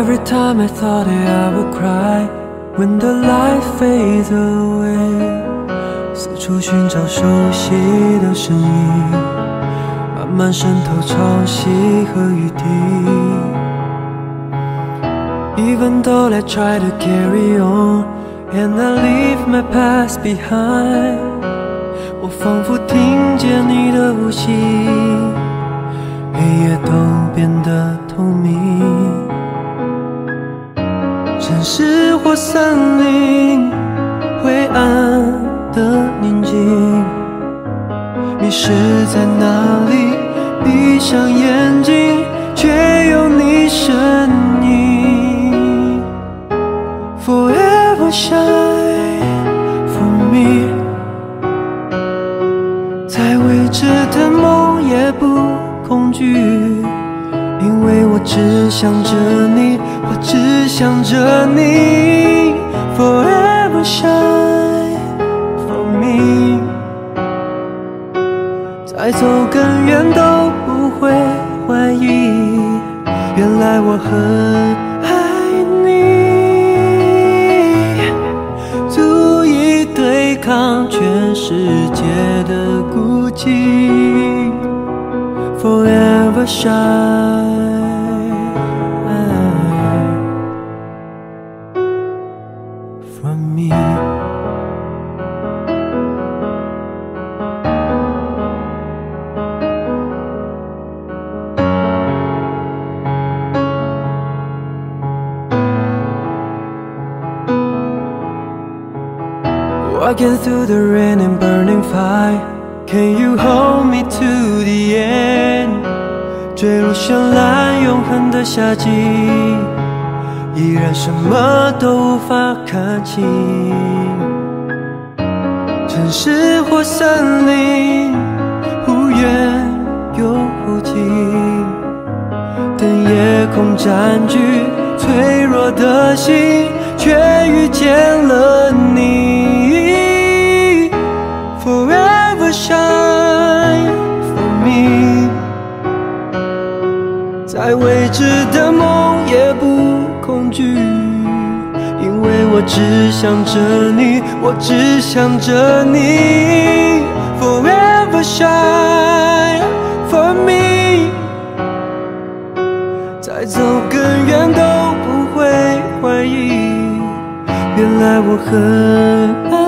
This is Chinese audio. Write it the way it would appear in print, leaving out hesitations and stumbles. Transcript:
Every time I thought that I would cry when the light fades away， 四处寻找熟悉的声音，慢慢渗透潮汐和雨滴。Even though I try to carry on and I leave my past behind， 我仿佛听见你的呼吸，黑夜都变得透明。城市或森林，灰暗的宁静，迷失在哪里？闭上眼睛，却有你身影。Forever shine for me， 再未知的梦也不恐惧，因为我只想着你，我只想着你。Forever shine for me， 再走更远都不会怀疑，原来我很爱你，足以对抗全世界的孤寂。Forever shine from me。 Walking through the rain and burning fire， Can you hold me to the end？ 坠入绚烂永恒的夏季，依然什么都无法看清。城市或森林，忽远又忽近，等夜空占据脆弱的心，却遇见了你。Forever shine for me， 再未知的梦也不恐惧，因为我只想着你，我只想着你。Forever shine for me， 再走更远都不会怀疑，原来我很爱